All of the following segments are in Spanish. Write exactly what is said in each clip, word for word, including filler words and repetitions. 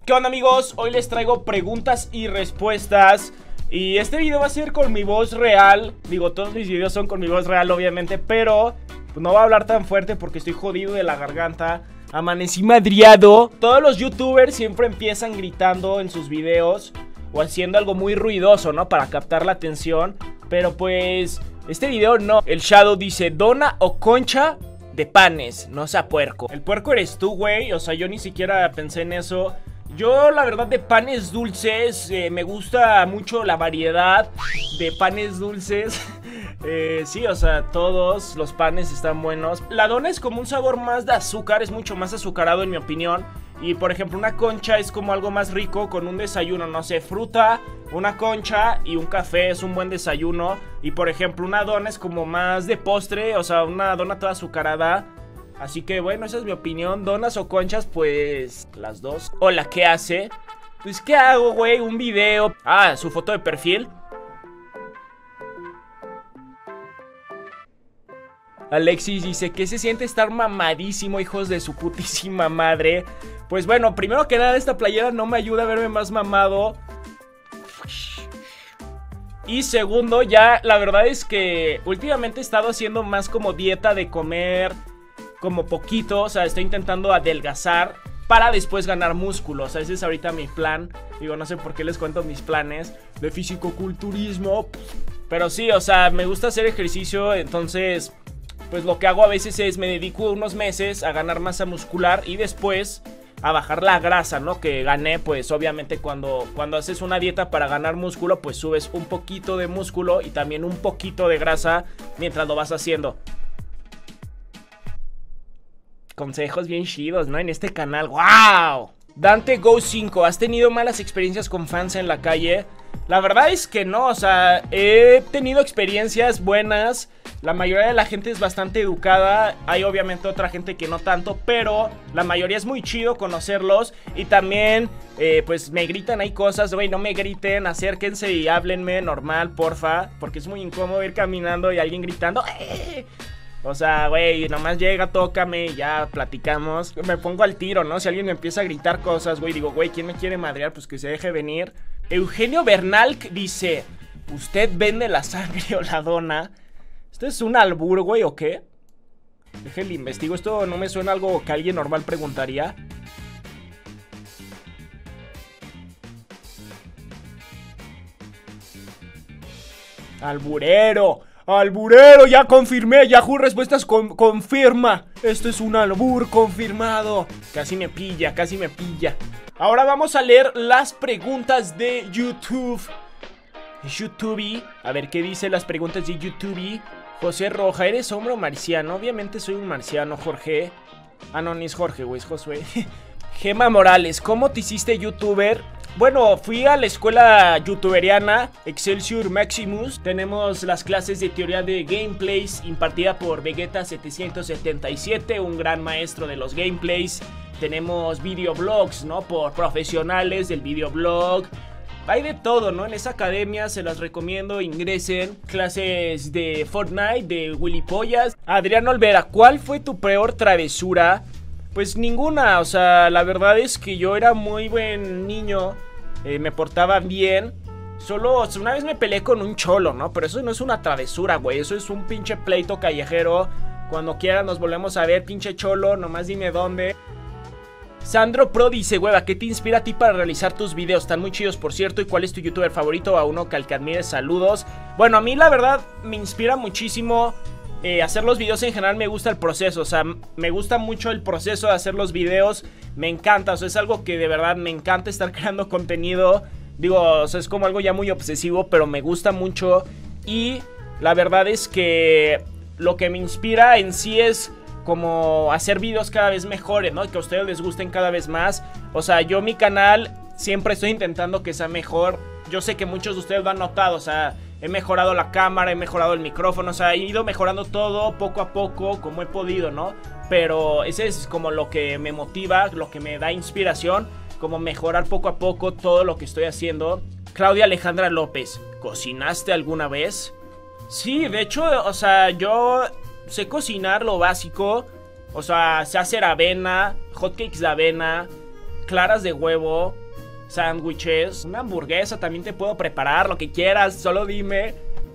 ¿Qué onda, amigos? Hoy les traigo preguntas y respuestas. Y este video va a ser con mi voz real. Digo, todos mis videos son con mi voz real, obviamente. Pero pues, no voy a hablar tan fuerte porque estoy jodido de la garganta. Amanecí madriado. Todos los youtubers siempre empiezan gritando en sus videos o haciendo algo muy ruidoso, ¿no? Para captar la atención. Pero pues este video no. El Shadow dice, dona o concha de panes, no sea puerco. El puerco eres tú, güey. O sea, yo ni siquiera pensé en eso. Yo, la verdad, de panes dulces, eh, me gusta mucho la variedad de panes dulces. eh, Sí, o sea, todos los panes están buenos. La dona es como un sabor más de azúcar, es mucho más azucarado en mi opinión. Y, por ejemplo, una concha es como algo más rico con un desayuno, no sé, fruta, una concha y un café es un buen desayuno. Y, por ejemplo, una dona es como más de postre, o sea, una dona toda azucarada. Así que bueno, esa es mi opinión. Donas o conchas, pues las dos. Hola, ¿qué hace? Pues ¿qué hago, güey? Un video. Ah, su foto de perfil. Alexis dice, ¿qué se siente estar mamadísimo, hijos de su putísima madre? Pues bueno, primero que nada, esta playera no me ayuda a verme más mamado. Y segundo, ya la verdad es que últimamente he estado haciendo más como dieta de comer como poquito, o sea, estoy intentando adelgazar para después ganar músculo. O sea, ese es ahorita mi plan. Digo, no sé por qué les cuento mis planes de fisicoculturismo, pero sí, o sea, me gusta hacer ejercicio. Entonces, pues lo que hago a veces es me dedico unos meses a ganar masa muscular y después a bajar la grasa, ¿no? Que gané, pues obviamente cuando, cuando haces una dieta para ganar músculo, pues subes un poquito de músculo y también un poquito de grasa mientras lo vas haciendo. Consejos bien chidos, ¿no? En este canal. ¡Wow! Dante Go cinco, ¿has tenido malas experiencias con fans en la calle? La verdad es que no, o sea, he tenido experiencias buenas. La mayoría de la gente es bastante educada. Hay obviamente otra gente que no tanto, pero la mayoría es muy chido conocerlos. Y también, eh, pues me gritan ahí cosas. Güey, no me griten, acérquense y háblenme normal, porfa. Porque es muy incómodo ir caminando y alguien gritando ¡eh! O sea, güey, nomás llega, tócame y ya platicamos. Me pongo al tiro, ¿no? Si alguien me empieza a gritar cosas, güey, digo, güey, ¿quién me quiere madrear? Pues que se deje venir. Eugenio Bernal dice, ¿usted vende la sangre o la dona? ¿Esto es un albur, güey, o qué? Déjenle investigo, esto no me suena algo que alguien normal preguntaría. Alburero. Alburero, ya confirmé, Yahoo Respuestas con, confirma. Esto es un albur confirmado. Casi me pilla, casi me pilla. Ahora vamos a leer las preguntas de YouTube. YouTube, a ver qué dice las preguntas de YouTube. José Roja, ¿eres hombre o marciano? Obviamente soy un marciano, Jorge. Ah, no, ni es Jorge, güey, es Josué. Gema Morales, ¿cómo te hiciste youtuber? Bueno, fui a la escuela youtuberiana Excelsior Maximus. Tenemos las clases de teoría de gameplays impartida por Vegeta setecientos setenta y siete, un gran maestro de los gameplays. Tenemos videoblogs, ¿no? Por profesionales del videoblog. Hay de todo, ¿no? En esa academia se las recomiendo, ingresen. Clases de Fortnite, de Willy Pollas. Adrián Olvera, ¿cuál fue tu peor travesura? Pues ninguna, o sea, la verdad es que yo era muy buen niño. Eh, me portaba bien. Solo, o sea, una vez me peleé con un cholo, ¿no? Pero eso no es una travesura, güey. Eso es un pinche pleito callejero. Cuando quieran nos volvemos a ver, pinche cholo. Nomás dime dónde. Sandro Pro dice, hueva, ¿qué te inspira a ti para realizar tus videos? Están muy chidos, por cierto. ¿Y cuál es tu youtuber favorito? A uno que al que admires, saludos. Bueno, a mí la verdad me inspira muchísimo eh, hacer los videos. En general me gusta el proceso. O sea, me gusta mucho el proceso de hacer los videos. Me encanta, o sea, es algo que de verdad me encanta estar creando contenido. Digo, o sea, es como algo ya muy obsesivo, pero me gusta mucho. Y la verdad es que lo que me inspira en sí es como hacer videos cada vez mejores, ¿no? Y que a ustedes les gusten cada vez más. O sea, yo mi canal siempre estoy intentando que sea mejor. Yo sé que muchos de ustedes lo han notado, o sea, he mejorado la cámara, he mejorado el micrófono, o sea, he ido mejorando todo poco a poco como he podido, ¿no? Pero ese es como lo que me motiva, lo que me da inspiración, como mejorar poco a poco todo lo que estoy haciendo. Claudia Alejandra López, ¿cocinaste alguna vez? Sí, de hecho, o sea, yo sé cocinar lo básico. O sea, sé hacer avena, hotcakes de avena, claras de huevo, sándwiches, una hamburguesa también te puedo preparar, lo que quieras, solo dime.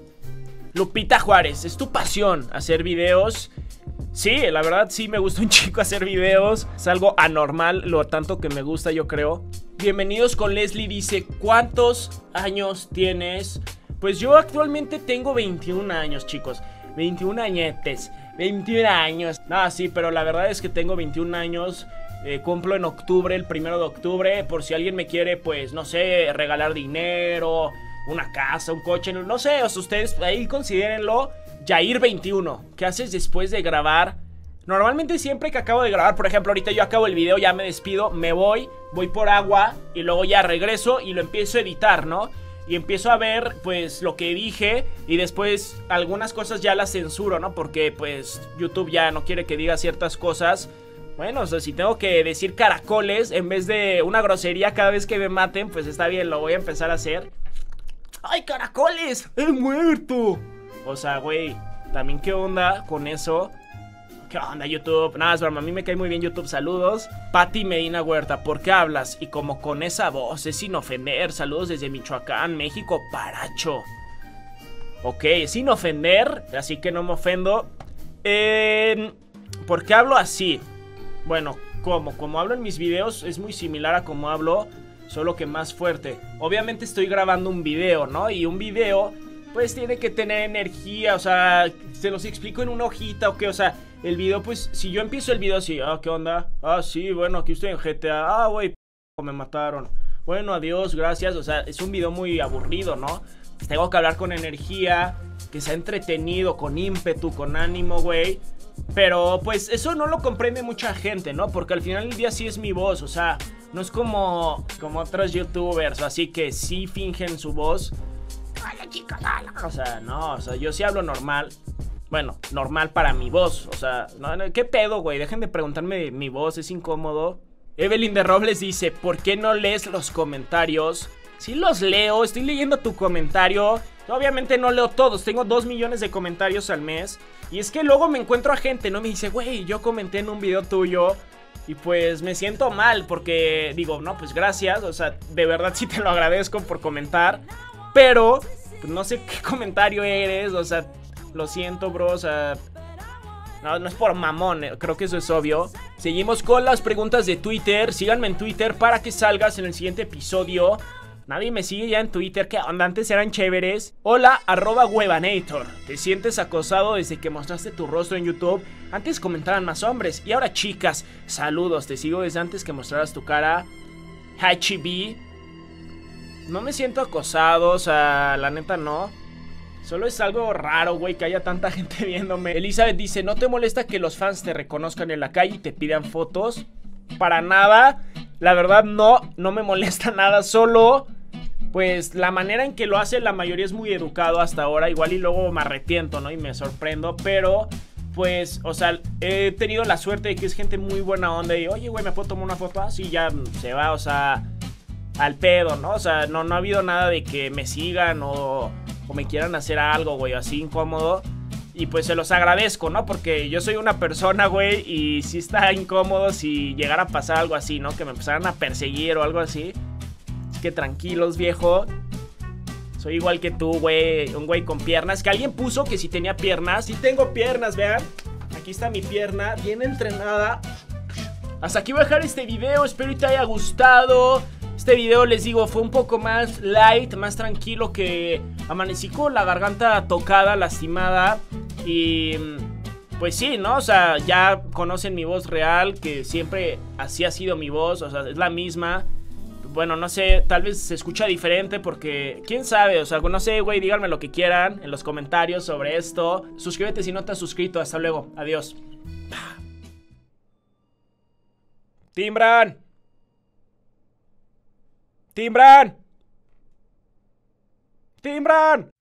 Lupita Juárez, ¿es tu pasión hacer videos? Sí, la verdad sí me gusta un chico hacer videos. Es algo anormal, lo tanto que me gusta, yo creo. Bienvenidos con Leslie, dice, ¿cuántos años tienes? Pues yo actualmente tengo veintiún años, chicos. veintiún añetes, veintiún años. No, sí, pero la verdad es que tengo veintiún años. eh, Cumplo en octubre, el primero de octubre. Por si alguien me quiere, pues, no sé, regalar dinero, una casa, un coche, no sé, o sea, ustedes ahí considérenlo. Jair veintiuno, ¿qué haces después de grabar? Normalmente siempre que acabo de grabar, por ejemplo, ahorita yo acabo el video, ya me despido, me voy, voy por agua y luego ya regreso y lo empiezo a editar, ¿no? Y empiezo a ver, pues, lo que dije y después algunas cosas ya las censuro, ¿no? Porque, pues, YouTube ya no quiere que diga ciertas cosas. Bueno, o sea, si tengo que decir caracoles en vez de una grosería cada vez que me maten, pues está bien, lo voy a empezar a hacer. ¡Ay, caracoles! ¡He muerto! O sea, güey, también qué onda con eso. ¿Qué onda, YouTube? Nada, es broma, a mí me cae muy bien YouTube, saludos. Pati Medina Huerta, ¿por qué hablas? Y como con esa voz, es sin ofender. Saludos desde Michoacán, México, Paracho. Ok, sin ofender, así que no me ofendo. eh, ¿Por qué hablo así? Bueno, como, como hablo en mis videos, es muy similar a como hablo, solo que más fuerte. Obviamente estoy grabando un video, ¿no? Y un video, pues tiene que tener energía, o sea, se los explico en una hojita, o qué, o sea, el video, pues, si yo empiezo el video así, ah, ¿qué onda? Ah, sí, bueno, aquí estoy en G T A, ah, güey, me mataron. Bueno, adiós, gracias, o sea, es un video muy aburrido, ¿no? Pues tengo que hablar con energía, que sea entretenido, con ímpetu, con ánimo, güey. Pero, pues, eso no lo comprende mucha gente, ¿no? Porque al final del día sí es mi voz, o sea, no es como, como otros youtubers, así que sí fingen su voz. Hola, chicos, hola. O sea, no, o sea, yo sí hablo normal. Bueno, normal para mi voz, o sea, no, no, ¿qué pedo, güey? Dejen de preguntarme mi voz, es incómodo. Evelyn de Robles dice, ¿por qué no lees los comentarios? Sí los leo, estoy leyendo tu comentario. Obviamente no leo todos, tengo dos millones de comentarios al mes. Y es que luego me encuentro a gente, ¿no? Me dice, güey, yo comenté en un video tuyo. Y pues me siento mal porque digo, no, pues gracias, o sea, de verdad sí te lo agradezco por comentar. Pero, pues no sé qué comentario eres, o sea, lo siento, bro, o sea... No, no es por mamón, eh, creo que eso es obvio. Seguimos con las preguntas de Twitter. Síganme en Twitter para que salgas en el siguiente episodio. Nadie me sigue ya en Twitter, que antes eran chéveres. Hola, arroba Webanator. ¿Te sientes acosado desde que mostraste tu rostro en YouTube? Antes comentaban más hombres y ahora chicas. Saludos, te sigo desde antes que mostraras tu cara. Hachibi. No me siento acosado, o sea, la neta no. Solo es algo raro, güey, que haya tanta gente viéndome. Elizabeth dice, ¿no te molesta que los fans te reconozcan en la calle y te pidan fotos? Para nada. La verdad no, no me molesta nada. Solo, pues, la manera en que lo hace la mayoría es muy educado hasta ahora. Igual y luego me arrepiento, ¿no? Y me sorprendo, pero... Pues, o sea, he tenido la suerte de que es gente muy buena onda. Y, oye, güey, ¿me puedo tomar una foto? Así ya se va, o sea, al pedo, ¿no? O sea, no, no ha habido nada de que me sigan o... o me quieran hacer algo, güey, así incómodo. Y pues se los agradezco, ¿no? Porque yo soy una persona, güey, y sí está incómodo si llegara a pasar algo así, ¿no? Que me empezaran a perseguir o algo así. Así que tranquilos, viejo. Soy igual que tú, güey, un güey con piernas. Que alguien puso que si tenía piernas. Sí tengo piernas, vean. Aquí está mi pierna, bien entrenada. Hasta aquí voy a dejar este video, espero que te haya gustado. Este video, les digo, fue un poco más light, más tranquilo, que amanecí con la garganta tocada, lastimada. Y pues sí, ¿no? O sea, ya conocen mi voz real, que siempre así ha sido mi voz, o sea, es la misma. Bueno, no sé, tal vez se escucha diferente porque, quién sabe, o sea, no sé, güey, díganme lo que quieran en los comentarios sobre esto. Suscríbete si no te has suscrito, hasta luego, adiós. Timbran. Timbran. Timbran.